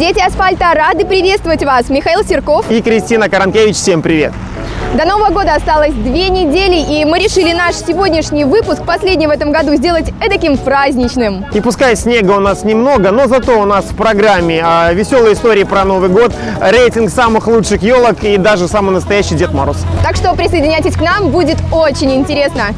Дети асфальта рады приветствовать вас. Михаил Серков и Кристина Каранкевич. Всем привет! До Нового года осталось 2 недели, и мы решили наш сегодняшний выпуск, последний в этом году, сделать эдаким праздничным. И пускай снега у нас немного, но зато у нас в программе веселые истории про Новый год, рейтинг самых лучших елок и даже самый настоящий Дед Мороз. Так что присоединяйтесь к нам, будет очень интересно.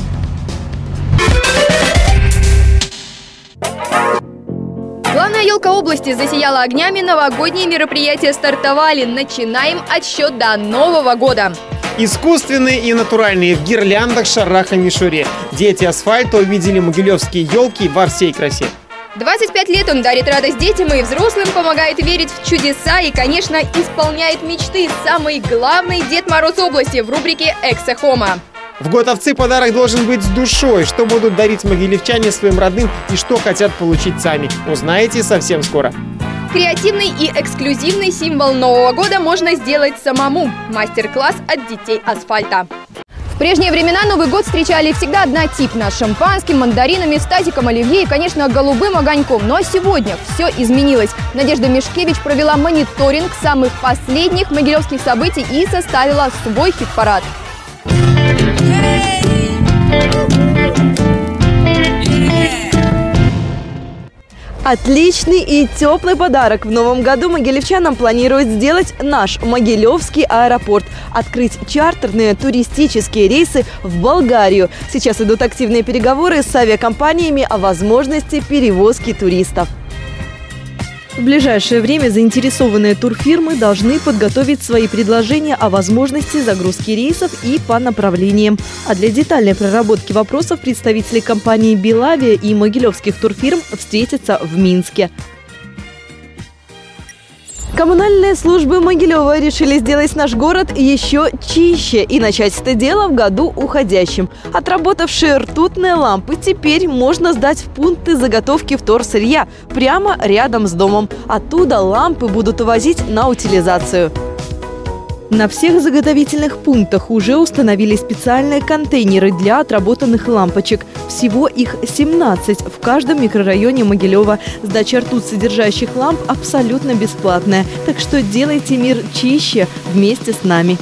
Главная елка области засияла огнями, новогодние мероприятия стартовали. Начинаем отсчет до Нового года. Искусственные и натуральные в гирляндах, шарах и мишуре. Дети асфальта увидели могилевские елки во всей красе. 25 лет он дарит радость детям и взрослым, помогает верить в чудеса и, конечно, исполняет мечты. Самый главный Дед Мороз области в рубрике «Эксе Хомо». В год овцы подарок должен быть с душой. Что будут дарить могилевчане своим родным и что хотят получить сами, узнаете совсем скоро. Креативный и эксклюзивный символ Нового года можно сделать самому. Мастер-класс от детей асфальта. В прежние времена Новый год встречали всегда однотипно – шампанским, мандаринами, стазиком оливье и, конечно, голубым огоньком. Но сегодня все изменилось. Надежда Мишкевич провела мониторинг самых последних могилевских событий и составила свой хит-парад. Отличный и теплый подарок в новом году могилевчанам планируют сделать наш Могилевский аэропорт. Открыть чартерные туристические рейсы в Болгарию. Сейчас идут активные переговоры с авиакомпаниями о возможности перевозки туристов. В ближайшее время заинтересованные турфирмы должны подготовить свои предложения о возможности загрузки рейсов и по направлениям. А для детальной проработки вопросов представители компании «Белавия» и могилевских турфирм встретятся в Минске. Коммунальные службы Могилева решили сделать наш город еще чище и начать это дело в году уходящем. Отработавшие ртутные лампы теперь можно сдать в пункты заготовки вторсырья прямо рядом с домом. Оттуда лампы будут увозить на утилизацию. На всех заготовительных пунктах уже установили специальные контейнеры для отработанных лампочек. Всего их 17 в каждом микрорайоне Могилева. Сдача ртуть содержащих ламп абсолютно бесплатная. Так что делайте мир чище вместе с нами.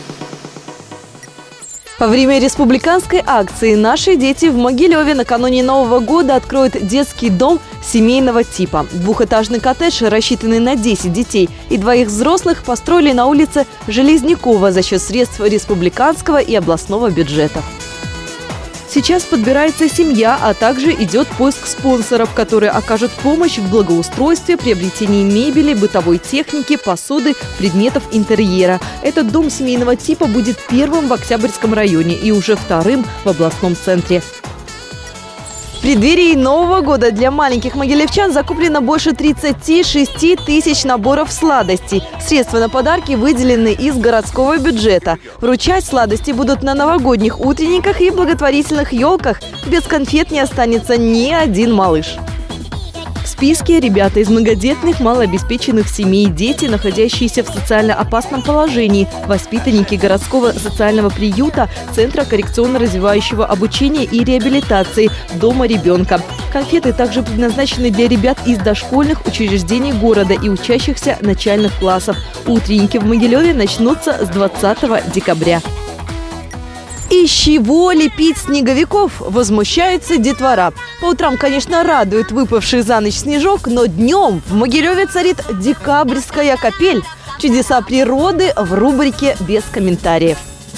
Во время республиканской акции «Наши дети» в Могилеве накануне Нового года откроют детский дом семейного типа. Двухэтажный коттедж, рассчитанный на 10 детей и 2 взрослых, построили на улице Железнякова за счет средств республиканского и областного бюджетов. Сейчас подбирается семья, а также идет поиск спонсоров, которые окажут помощь в благоустройстве, приобретении мебели, бытовой техники, посуды, предметов интерьера. Этот дом семейного типа будет первым в Октябрьском районе и уже вторым в областном центре. В преддверии Нового года для маленьких могилевчан закуплено больше 36 тысяч наборов сладостей. Средства на подарки выделены из городского бюджета. Вручать сладости будут на новогодних утренниках и благотворительных елках. Без конфет не останется ни один малыш. В списке ребята из многодетных, малообеспеченных семей, дети, находящиеся в социально опасном положении, воспитанники городского социального приюта, Центра коррекционно-развивающего обучения и реабилитации, Дома ребенка. Конфеты также предназначены для ребят из дошкольных учреждений города и учащихся начальных классов. Утренники в Могилеве начнутся с 20 декабря. Из чего лепить снеговиков, возмущается детвора. По утрам, конечно, радует выпавший за ночь снежок, но днем в Могилеве царит декабрьская капель. Чудеса природы в рубрике «Без комментариев».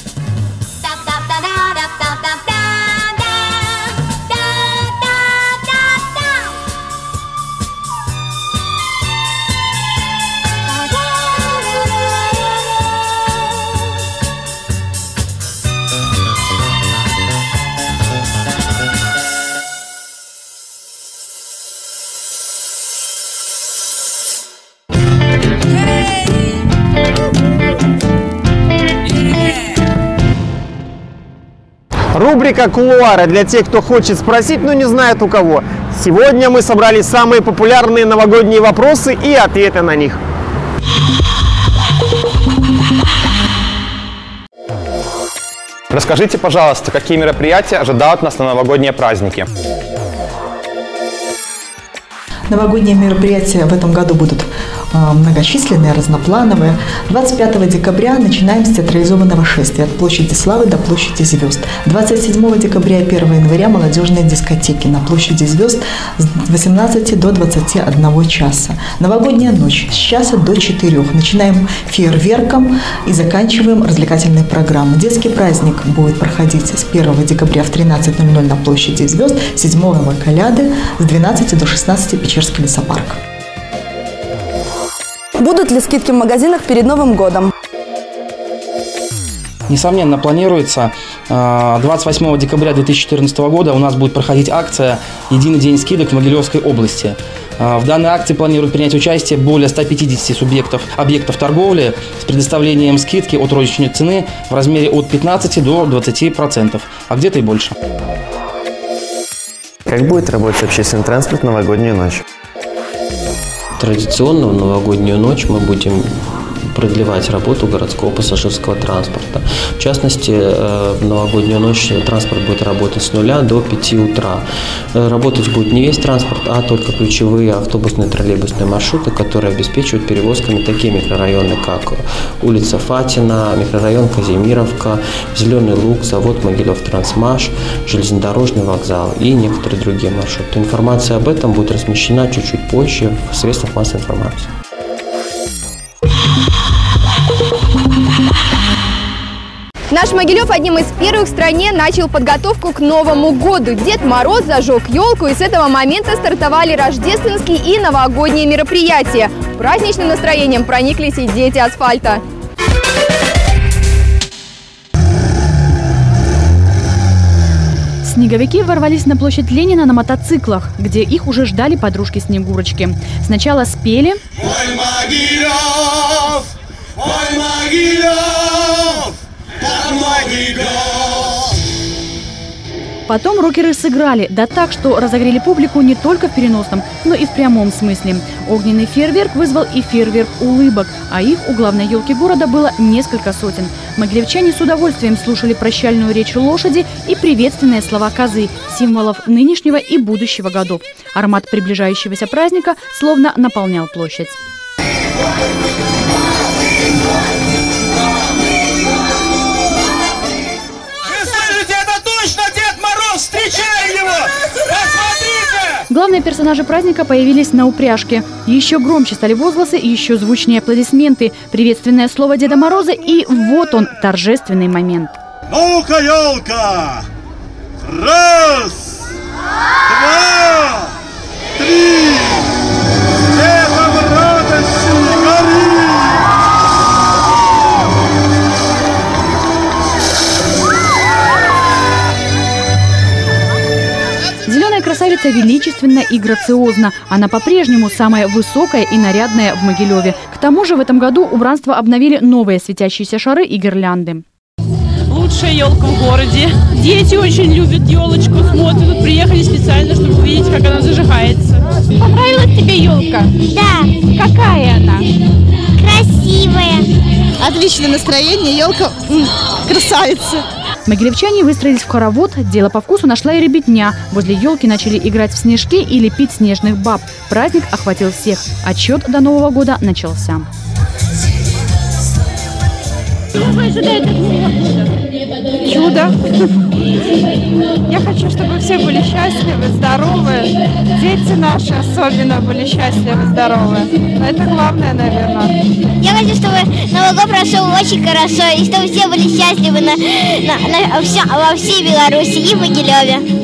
Рубрика «Кулуары» для тех, кто хочет спросить, но не знает у кого. Сегодня мы собрали самые популярные новогодние вопросы и ответы на них. Расскажите, пожалуйста, какие мероприятия ожидают нас на новогодние праздники? Новогодние мероприятия в этом году будут многочисленные, разноплановые. 25 декабря начинаем с театрализованного шествия от площади Славы до площади Звезд. 27 декабря и 1 января молодежные дискотеки на площади Звезд с 18 до 21 часа. Новогодняя ночь с часа до 4. Начинаем фейерверком и заканчиваем развлекательной программой. Детский праздник будет проходить с 1 декабря в 13:00 на площади Звезд, 7 коляды с 12 до 16 Печерский лесопарк. Будут ли скидки в магазинах перед Новым годом? Несомненно, планируется. 28 декабря 2014 года у нас будет проходить акция «Единый день скидок» в Могилевской области. В данной акции планируют принять участие более 150 объектов торговли с предоставлением скидки от розничной цены в размере от 15 до 20%, а где-то и больше. Как будет работать общественный транспорт в новогоднюю ночь? Традиционно в новогоднюю ночь мы будем продлевать работу городского пассажирского транспорта. В частности, в новогоднюю ночь транспорт будет работать с 0 до 5 утра. Работать будет не весь транспорт, а только ключевые автобусные, троллейбусные маршруты, которые обеспечивают перевозками такие микрорайоны, как улица Фатина, микрорайон Казимировка, Зеленый Луг, завод Могилев-Трансмаш, железнодорожный вокзал и некоторые другие маршруты. Информация об этом будет размещена чуть-чуть позже в средствах массовой информации. Наш Могилев одним из первых в стране начал подготовку к Новому году. Дед Мороз зажег елку, и с этого момента стартовали рождественские и новогодние мероприятия. Праздничным настроением прониклись и дети асфальта. Снеговики ворвались на площадь Ленина на мотоциклах, где их уже ждали подружки-снегурочки. Сначала спели. Ой, Могилев! Ой, Могилев! Потом рокеры сыграли, да так, что разогрели публику не только в переносном, но и в прямом смысле. Огненный фейерверк вызвал и фейерверк улыбок, а их у главной елки города было несколько сотен. Могилевчане с удовольствием слушали прощальную речь лошади и приветственные слова козы, символов нынешнего и будущего годов. Аромат приближающегося праздника словно наполнял площадь. Встречаем его! Посмотрите! Главные персонажи праздника появились на упряжке. Еще громче стали возгласы и еще звучнее аплодисменты. Приветственное слово Деда Мороза, и вот он, торжественный момент. Ну-ка, елка! Раз, два, три! Дедом радости гори! Зеленая красавица величественна и грациозна. Она по-прежнему самая высокая и нарядная в Могилеве. К тому же в этом году убранство обновили новые светящиеся шары и гирлянды. Лучшая елка в городе. Дети очень любят елочку, смотрят. Приехали специально, чтобы увидеть, как она зажигается. Понравилась тебе елка? Да. Какая она? Красивая. Отличное настроение, елка красавица. Могилевчане выстроились в хоровод. Дело по вкусу нашла и ребятня. Возле елки начали играть в снежки и лепить снежных баб. Праздник охватил всех. Отчет до Нового года начался. Что вы ожидаете от меня? Чудо. Я хочу, чтобы все были счастливы, здоровы. Дети наши особенно были счастливы, здоровы. Это главное, наверное. Я хочу, чтобы Новый год прошел очень хорошо, и чтобы все были счастливы во всей Беларуси и в Могилеве.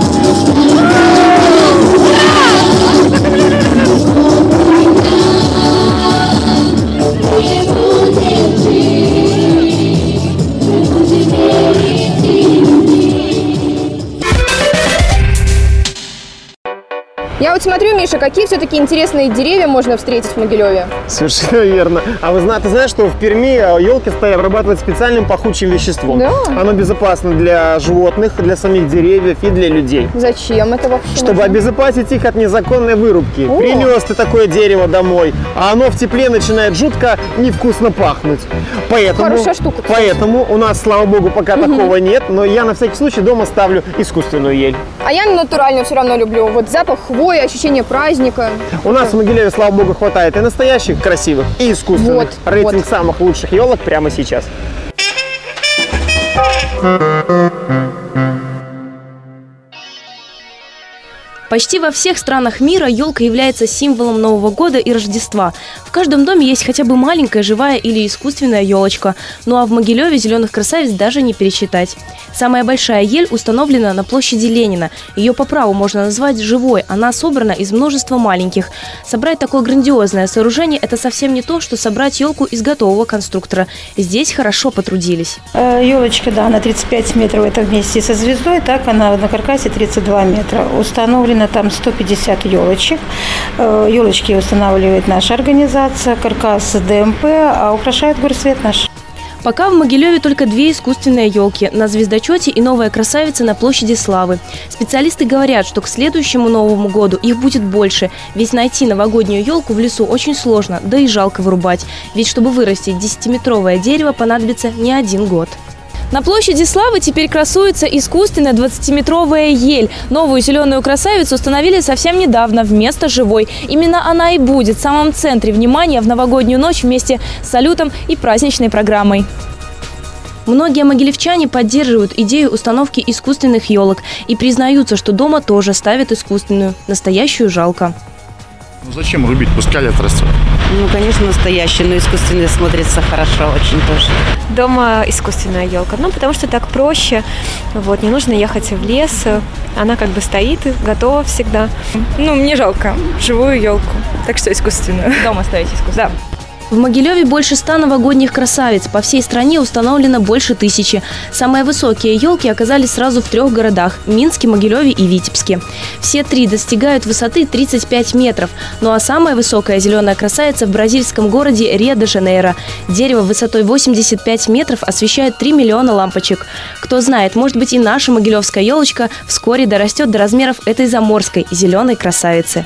Я вот смотрю, Миша, какие все-таки интересные деревья можно встретить в Могилеве. Совершенно верно. А ты знаешь, что в Перми елки стали обрабатывать специальным пахучим веществом? Да. Оно безопасно для животных, для самих деревьев и для людей. Зачем это вообще? Чтобы обезопасить их от незаконной вырубки. О! Принес ты такое дерево домой, а оно в тепле начинает жутко невкусно пахнуть. Хорошая штука. Поэтому у нас, слава богу, пока такого нет, но я на всякий случай дома ставлю искусственную ель. А я натуральную все равно люблю. Вот запах хвои настрой, ощущение праздника. У нас в Могилеве, слава богу, хватает и настоящих красивых, и искусственных. Рейтинг самых лучших елок прямо сейчас. Почти во всех странах мира елка является символом Нового года и Рождества. В каждом доме есть хотя бы маленькая, живая или искусственная елочка. Ну а в Могилеве зеленых красавиц даже не пересчитать. Самая большая ель установлена на площади Ленина. Ее по праву можно назвать живой. Она собрана из множества маленьких. Собрать такое грандиозное сооружение – это совсем не то, что собрать елку из готового конструктора. Здесь хорошо потрудились. Елочка, да, она 35 метров, это вместе со звездой, так она на каркасе 32 метра. Установлена там 150 елочек. Елочки устанавливает наша организация, каркас ДМП, а украшает горсвет наш. Пока в Могилеве только 2 искусственные елки на звездочете и новая красавица на площади Славы. Специалисты говорят, что к следующему Новому году их будет больше, ведь найти новогоднюю елку в лесу очень сложно, да и жалко вырубать. Ведь чтобы вырастить 10-метровое дерево, понадобится не 1 год. На площади Славы теперь красуется искусственная 20-метровая ель. Новую зеленую красавицу установили совсем недавно вместо живой. Именно она и будет в самом центре внимания в новогоднюю ночь вместе с салютом и праздничной программой. Многие могилевчане поддерживают идею установки искусственных елок и признаются, что дома тоже ставят искусственную. Настоящую жалко. Ну зачем рубить? Пускай лет растет. Ну, конечно, настоящая, но искусственная смотрится хорошо очень тоже. Дома искусственная елка, ну, потому что так проще, вот, не нужно ехать в лес, она как бы стоит и готова всегда. Ну, мне жалко живую елку, так что искусственную. Дома ставить искусственную? Да. В Могилеве больше 100 новогодних красавиц. По всей стране установлено больше 1000. Самые высокие елки оказались сразу в 3 городах – Минске, Могилеве и Витебске. Все 3 достигают высоты 35 метров. Ну а самая высокая зеленая красавица в бразильском городе Рио-де-Жанейро. Дерево высотой 85 метров освещает 3 миллиона лампочек. Кто знает, может быть, и наша могилевская елочка вскоре дорастет до размеров этой заморской зеленой красавицы.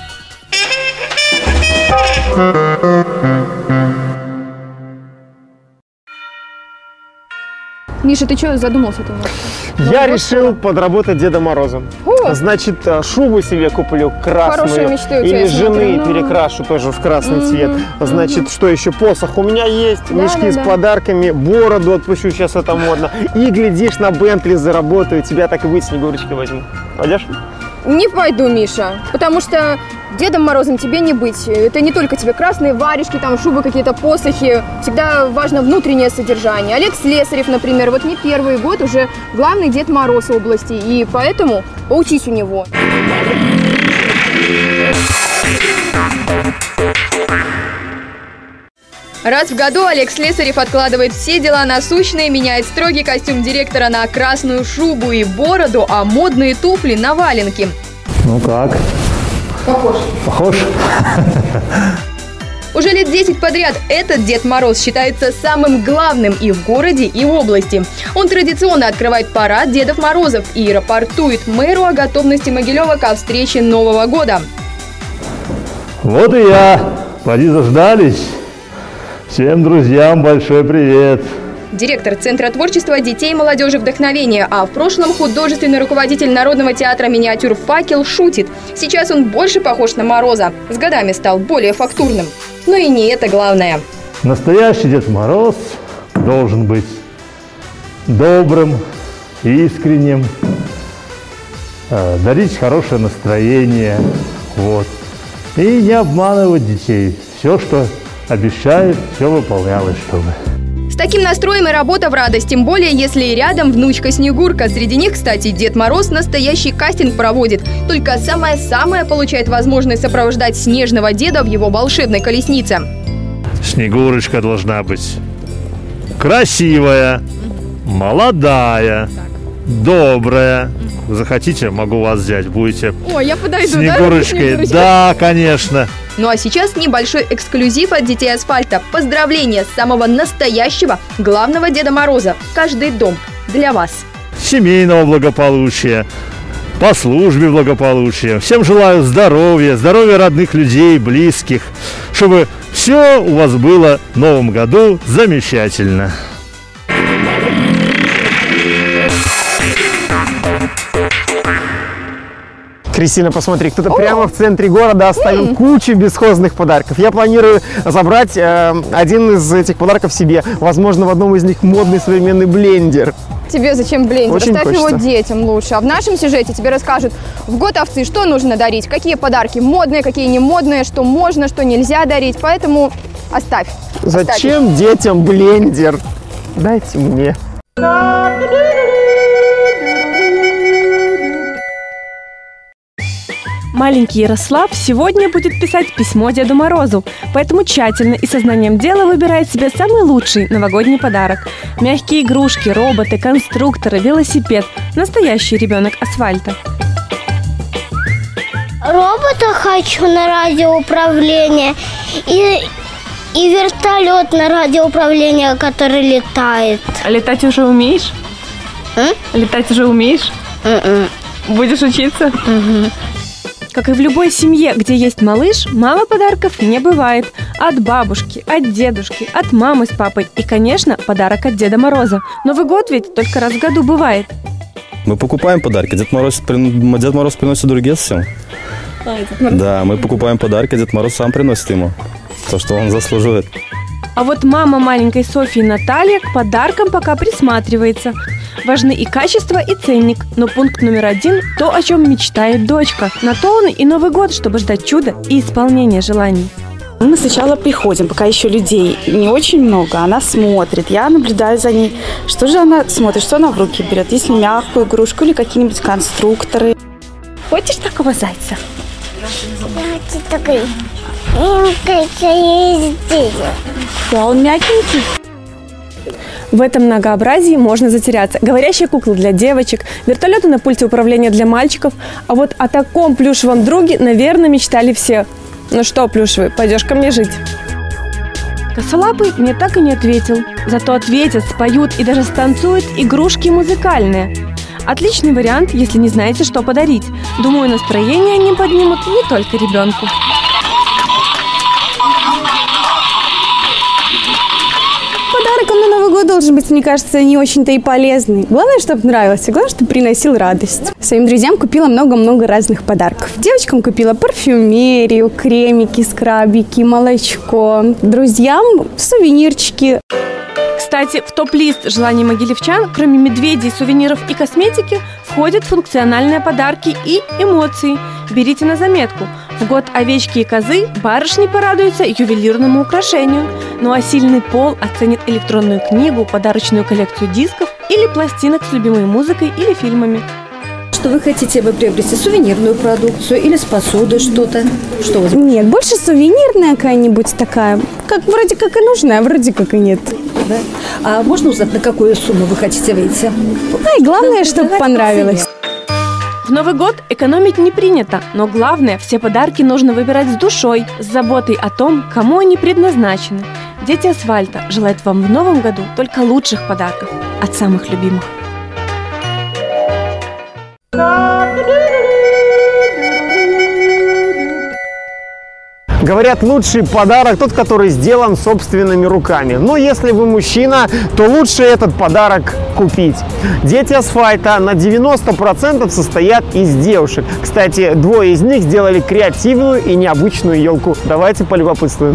Миша, ты что задумался-то? Я решил подработать Дедом Морозом. Значит, шубу себе куплю красную. Или жены перекрашу тоже в красный цвет. Значит, что еще? Посох у меня есть, мешки с подарками, бороду отпущу, сейчас это модно. И, глядишь, на Бентли заработаю, тебя так и быть Снегурочкой возьму. Пойдешь? Не пойду, Миша, потому что Дедом Морозом тебе не быть. Это не только тебе красные варежки, там шубы, какие-то посохи. Всегда важно внутреннее содержание. Олег Слесарев, например, вот не первый год уже главный Дед Мороз области, и поэтому поучись у него. Раз в году Олег Слесарев откладывает все дела насущные, меняет строгий костюм директора на красную шубу и бороду, а модные туфли на валенки. Ну как? Похож. Похож? Уже лет 10 подряд этот Дед Мороз считается самым главным и в городе, и в области. Он традиционно открывает парад Дедов Морозов и рапортует мэру о готовности Могилева ко встрече Нового года. Вот и я. Поди заждались. Всем друзьям большой привет. Директор Центра творчества детей и молодежи «Вдохновение», а в прошлом художественный руководитель Народного театра «Миниатюр Факел» шутит. Сейчас он больше похож на Мороза. С годами стал более фактурным. Но и не это главное. Настоящий Дед Мороз должен быть добрым, искренним, дарить хорошее настроение, вот. И не обманывать детей. Все, что обещает, все выполнялось, чтобы. С таким настроем и работа в радость, тем более, если рядом внучка Снегурка. Среди них, кстати, Дед Мороз настоящий кастинг проводит. Только самое-самое получает возможность сопровождать снежного деда в его волшебной колеснице. Снегурочка должна быть красивая, молодая, добрая. Захотите, могу вас взять, будете. Ой, я подойду, Снегурочкой. Да, конечно. Ну а сейчас небольшой эксклюзив от детей асфальта. Поздравления с самого настоящего главного Деда Мороза. Каждый дом для вас. Семейного благополучия, по службе благополучия. Всем желаю здоровья, здоровья родных людей, близких, чтобы все у вас было в новом году замечательно. Кристина, посмотри, кто-то прямо в центре города оставил кучу бесхозных подарков. Я планирую забрать один из этих подарков себе. Возможно, в одном из них модный современный блендер. Тебе зачем блендер? Очень Оставь хочется. его детям лучше. А в нашем сюжете тебе расскажут в год овцы, что нужно дарить, какие подарки модные, какие не модные, что можно, что нельзя дарить. Поэтому оставь. Зачем детям блендер? Дайте мне. Маленький Ярослав сегодня будет писать письмо Деду Морозу, поэтому тщательно и сознанием дела выбирает себе самый лучший новогодний подарок. Мягкие игрушки, роботы, конструкторы, велосипед. Настоящий ребенок асфальта. Робота хочу на радиоуправление и вертолет на радиоуправление, который летает. А летать уже умеешь? Летать уже умеешь? Будешь учиться? Как и в любой семье, где есть малыш, мало подарков не бывает. От бабушки, от дедушки, от мамы с папой и, конечно, подарок от Деда Мороза. Новый год ведь только раз в году бывает. Мы покупаем подарки. Дед Мороз приносит другие всем. Да, мы покупаем подарки, Дед Мороз сам приносит ему то, что он заслуживает. А вот мама маленькой Софьи Наталья к подаркам пока присматривается. Важны и качество, и ценник. Но пункт номер 1 – то, о чем мечтает дочка. На то он и Новый год, чтобы ждать чуда и исполнения желаний. Мы сначала приходим, пока еще людей не очень много, она смотрит, я наблюдаю за ней. Что же она смотрит, что она в руки берет? Если мягкую игрушку или какие-нибудь конструкторы. Хочешь такого зайца? Да, он мягенький. В этом многообразии можно затеряться. Говорящие куклы для девочек, вертолеты на пульте управления для мальчиков. А вот о таком плюшевом друге, наверное, мечтали все. Ну что, плюшевый, пойдешь ко мне жить? Косолапый мне так и не ответил. Зато ответят, споют и даже станцуют игрушки музыкальные. Отличный вариант, если не знаете, что подарить. Думаю, настроение они поднимут не только ребенку. Подарок он на Новый год должен быть, мне кажется, не очень-то и полезный. Главное, чтобы нравился, главное, чтобы приносил радость. Своим друзьям купила много-много разных подарков. Девочкам купила парфюмерию, кремики, скрабики, молочко. Друзьям сувенирчики. Кстати, в топ-лист желаний могилевчан, кроме медведей, сувениров и косметики, входят функциональные подарки и эмоции. Берите на заметку. В год овечки и козы барышни порадуются ювелирному украшению. Ну а сильный пол оценит электронную книгу, подарочную коллекцию дисков или пластинок с любимой музыкой или фильмами. Что вы хотите бы приобрести? Сувенирную продукцию или с посудой что-то? Что вы... Нет, больше сувенирная какая-нибудь такая. Как вроде как и нужная, а вроде как и нет. Да? А можно узнать, на какую сумму вы хотите выйти? А и главное, чтобы понравилось. В Новый год экономить не принято, но главное, все подарки нужно выбирать с душой, с заботой о том, кому они предназначены. Дети асфальта желают вам в Новом году только лучших подарков от самых любимых. Говорят, лучший подарок тот, который сделан собственными руками. Но если вы мужчина, то лучше этот подарок купить. Дети асфальта на 90% состоят из девушек. Кстати, двое из них сделали креативную и необычную елку. Давайте полюбопытствуем.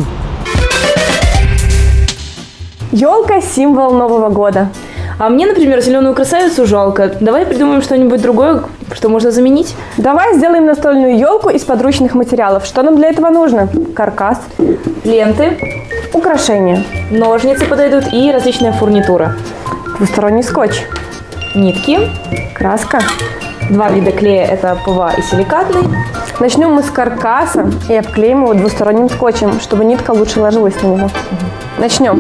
Елка – символ Нового года. А мне, например, зеленую красавицу жалко. Давай придумаем что-нибудь другое, что можно заменить. Давай сделаем настольную елку из подручных материалов. Что нам для этого нужно? Каркас, ленты, украшения, ножницы подойдут и различная фурнитура. Двусторонний скотч, нитки, краска. 2 вида клея – это ПВА и силикатный. Начнем мы с каркаса и обклеим его двусторонним скотчем, чтобы нитка лучше ложилась на него. Начнем.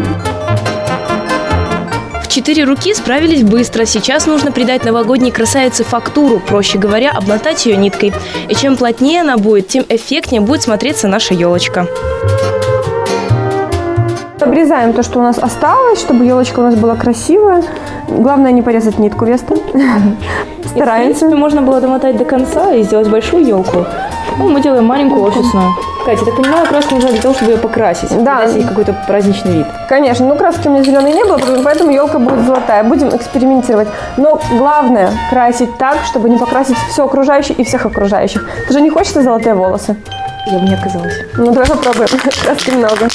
4 руки справились быстро. Сейчас нужно придать новогодней красавице фактуру, проще говоря, обмотать ее ниткой. И чем плотнее она будет, тем эффектнее будет смотреться наша елочка. Обрезаем то, что у нас осталось, чтобы елочка у нас была красивая. Главное не порезать нитку, Веста. Стараемся. В принципе, можно было домотать до конца и сделать большую елку. Ну, мы делаем маленькую офисную. Катя, я так понимаю, краску нужна для того, чтобы ее покрасить. Да. Дать ей какой-то праздничный вид. Конечно, но краски у меня зеленой не было, поэтому елка будет золотая. Будем экспериментировать. Но главное красить так, чтобы не покрасить все окружающее и всех окружающих. Ты же не хочется золотые волосы? Я бы не отказалась. Ну, давай попробуем. Краски много.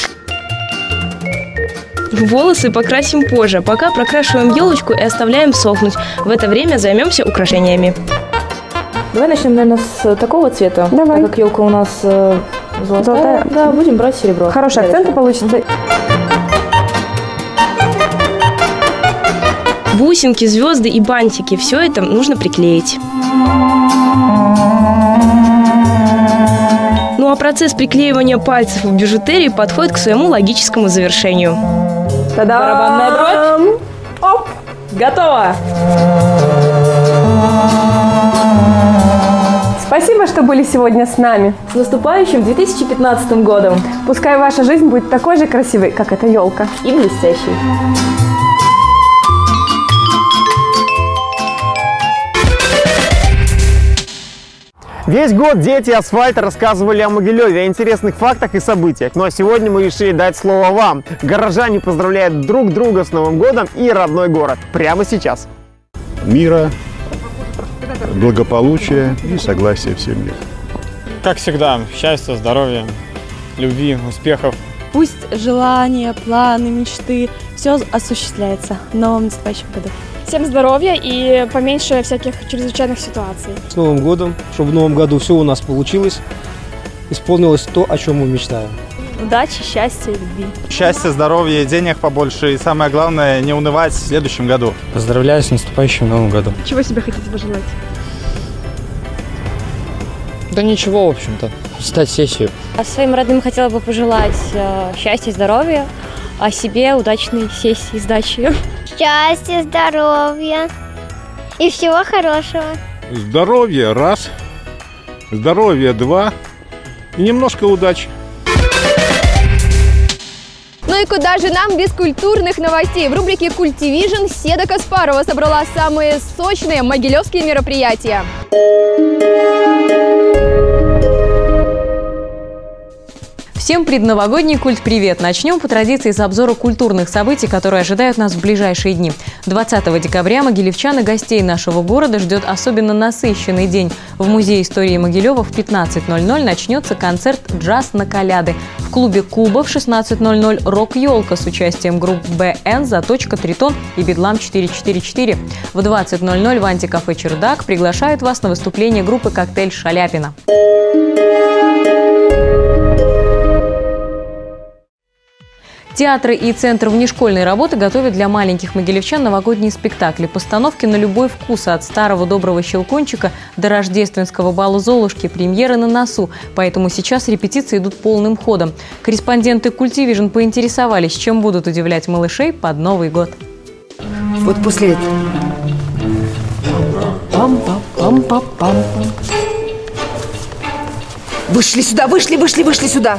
Волосы покрасим позже. Пока прокрашиваем елочку и оставляем сохнуть. В это время займемся украшениями. Давай начнем, наверное, с такого цвета. Давай. Так как елка у нас золотая. Да, будем брать серебро. Хороший акцент получится. Бусинки, звезды и бантики. Все это нужно приклеить. Ну а процесс приклеивания пальцев в бижутерии подходит к своему логическому завершению. Та-дам! Барабанная дробь. Оп! Готово! Спасибо, что были сегодня с нами. С наступающим 2015 годом. Пускай ваша жизнь будет такой же красивой, как эта елка. И блестящей. Весь год дети асфальта рассказывали о Могилеве, о интересных фактах и событиях. Ну а сегодня мы решили дать слово вам. Горожане поздравляют друг друга с Новым годом и родной город. Прямо сейчас. Мира, благополучия и согласия в семье. Как всегда, счастья, здоровья, любви, успехов. Пусть желания, планы, мечты, все осуществляется в новом наступающем году. Всем здоровья и поменьше всяких чрезвычайных ситуаций. С Новым годом, чтобы в новом году все у нас получилось, исполнилось то, о чем мы мечтаем. Удачи, счастья и любви. Счастья, здоровья, денег побольше и самое главное, не унывать в следующем году. Поздравляю с наступающим Новым годом. Чего себе хотите пожелать? Да ничего, в общем-то, сдать сессию. Своим родным хотела бы пожелать счастья, здоровья, а себе удачной сессии, сдачи. Счастья, здоровья и всего хорошего. Здоровье раз, здоровье два и немножко удачи. Ну и куда же нам без культурных новостей? В рубрике «Культивижн» Седа Каспарова собрала самые сочные могилевские мероприятия. Всем предновогодний культ-привет! Начнем по традиции с обзора культурных событий, которые ожидают нас в ближайшие дни. 20 декабря могилевчан и гостей нашего города ждет особенно насыщенный день. В Музее истории Могилева в 15:00 начнется концерт «Джаз на коляды». В клубе «Куба» в 16:00 «Рок-елка» с участием групп БН, «Заточка», «Тритон» и «Бедлам 444». В 20:00 в антикафе «Чердак» приглашают вас на выступление группы «Коктейль Шаляпина». Театры и Центр внешкольной работы готовят для маленьких могилевчан новогодние спектакли. Постановки на любой вкус, от старого доброго «Щелкунчика» до рождественского бала «Золушки». Премьеры на носу, поэтому сейчас репетиции идут полным ходом. Корреспонденты «Культивижн» поинтересовались, чем будут удивлять малышей под Новый год. Вот после этого. Пам-пам-пам-пам-пам. Вышли сюда, вышли сюда.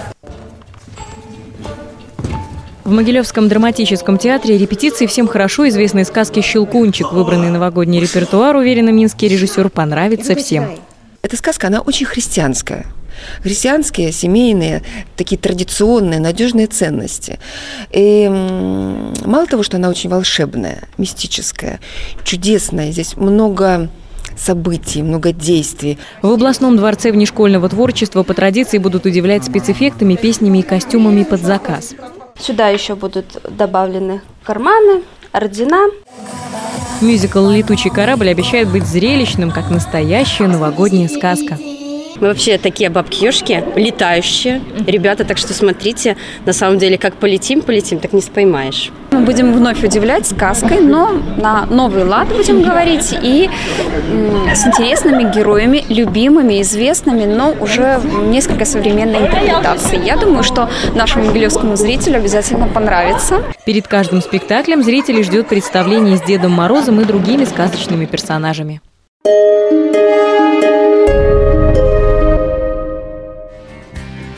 В Могилевском драматическом театре репетиции всем хорошо известной сказки «Щелкунчик». Выбранный новогодний репертуар, уверена минский режиссер, понравится всем. Эта сказка, она очень христианская. Христианские, семейные, такие традиционные, надежные ценности. И мало того, что она очень волшебная, мистическая, чудесная, здесь много событий, много действий. В областном дворце внешкольного творчества по традиции будут удивлять спецэффектами, песнями и костюмами под заказ. Сюда еще будут добавлены карманы, ордена. Мюзикл «Летучий корабль» обещает быть зрелищным, как настоящая новогодняя сказка. Мы вообще такие бабки-ешки, летающие ребята, так что смотрите, на самом деле, как полетим, так не споймаешь. Мы будем вновь удивлять сказкой, но на новый лад будем говорить и с интересными героями, любимыми, известными, но уже несколько современной интерпретации. Я думаю, что нашему могилевскому зрителю обязательно понравится. Перед каждым спектаклем зрителей ждет представление с Дедом Морозом и другими сказочными персонажами.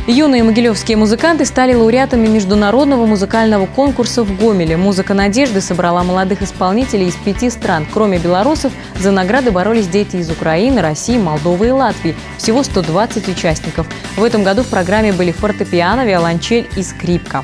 Юные могилевские музыканты стали лауреатами международного музыкального конкурса в Гомеле. «Музыка надежды» собрала молодых исполнителей из 5 стран. Кроме белорусов, за награды боролись дети из Украины, России, Молдовы и Латвии. Всего 120 участников. В этом году в программе были фортепиано, виолончель и скрипка.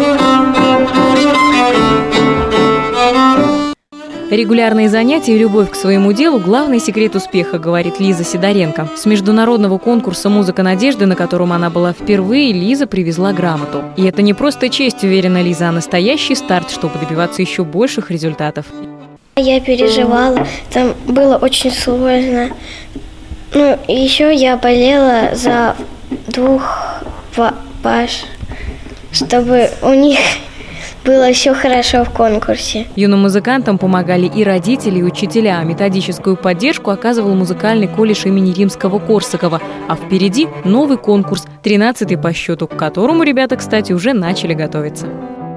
Регулярные занятия и любовь к своему делу – главный секрет успеха, говорит Лиза Сидоренко. С международного конкурса «Музыка надежды», на котором она была впервые, Лиза привезла грамоту. И это не просто честь, уверена Лиза, а настоящий старт, чтобы добиваться еще больших результатов. Я переживала, там было очень сложно. Ну, и еще я болела за 2 паш, чтобы у них было все хорошо в конкурсе. Юным музыкантам помогали и родители, и учителя. Методическую поддержку оказывал музыкальный колледж имени Римского-Корсакова. А впереди новый конкурс, 13-й по счету, к которому ребята, кстати, уже начали готовиться.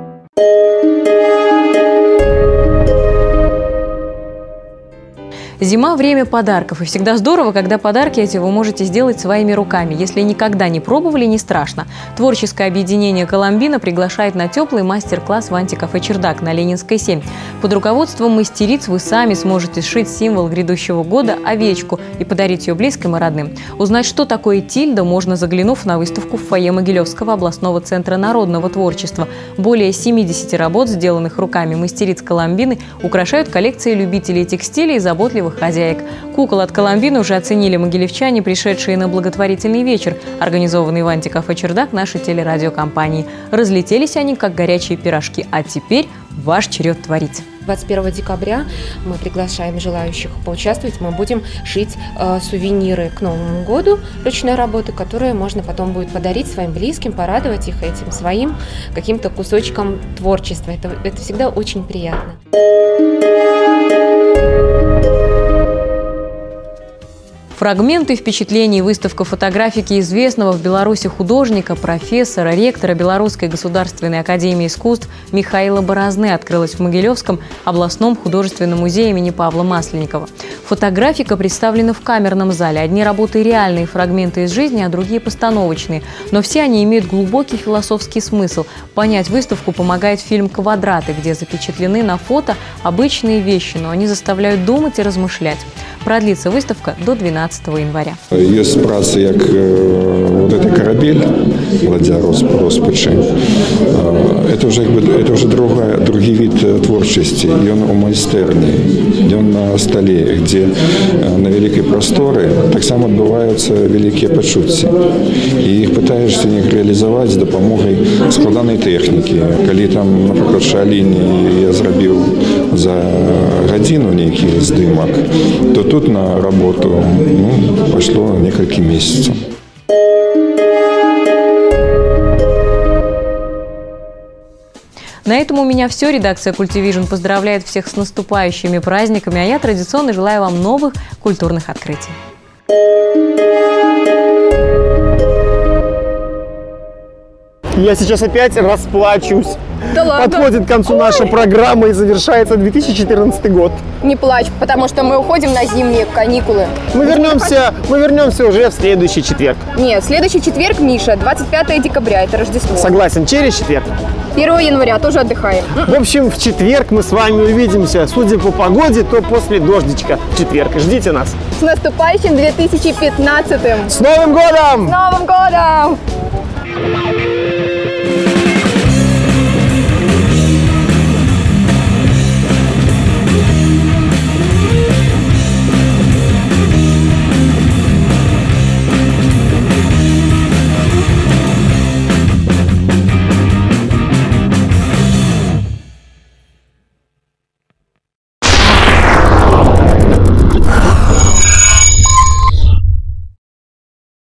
Зима – время подарков. И всегда здорово, когда подарки эти вы можете сделать своими руками. Если никогда не пробовали, не страшно. Творческое объединение «Коломбина» приглашает на теплый мастер-класс в антикафе «Чердак» на Ленинской 7. Под руководством мастериц вы сами сможете сшить символ грядущего года – овечку и подарить ее близким и родным. Узнать, что такое тильда, можно, заглянув на выставку в фойе Могилевского областного центра народного творчества. Более 70 работ, сделанных руками мастериц «Коломбины», украшают коллекции любителей текстиля и заботливых хозяек. Кукол от «Коломбины» уже оценили могилевчане, пришедшие на благотворительный вечер, организованный в антикафе «Чердак» нашей телерадиокомпании. Разлетелись они, как горячие пирожки. А теперь ваш черед творить. 21 декабря мы приглашаем желающих поучаствовать. Мы будем шить сувениры к Новому году ручной работы, которые можно потом будет подарить своим близким, порадовать их этим своим каким-то кусочком творчества. Это всегда очень приятно. Фрагменты впечатлений, выставка фотографики известного в Беларуси художника, профессора, ректора Белорусской государственной академии искусств Михаила Борозны открылась в Могилевском областном художественном музее имени Павла Масленникова. Фотографика представлена в камерном зале. Одни работы реальные фрагменты из жизни, а другие постановочные. Но все они имеют глубокий философский смысл. Понять выставку помогает фильм «Квадраты», где запечатлены на фото обычные вещи, но они заставляют думать и размышлять. Продлится выставка до 12 января. Есть працы, як вот этот корабель, ладья Роспечи. Это уже другий вид творчости. И он у майстерні, и он на столе, где на великой просторе так само відбуваються великі почуття. І їх питаєшся їх реалізувати з допомогою складаної техніки. Коли там, наприклад, шаліні я зробив за годину некий здимок, то тут на работу пошло несколько месяцев. На этом у меня все. Редакция Культивижн поздравляет всех с наступающими праздниками, а я традиционно желаю вам новых культурных открытий. Я сейчас опять расплачусь. Да ладно. Подходит к концу наша программа и завершается 2014 год. Не плачь, потому что мы уходим на зимние каникулы. Мы вернемся уже в следующий четверг. Нет, следующий четверг, Миша, 25 декабря, это Рождество. Согласен, через четверг. 1 января тоже отдыхаем. В общем, в четверг мы с вами увидимся. Судя по погоде, то после дождичка в четверг. Ждите нас. С наступающим 2015-м! С Новым годом! С Новым годом!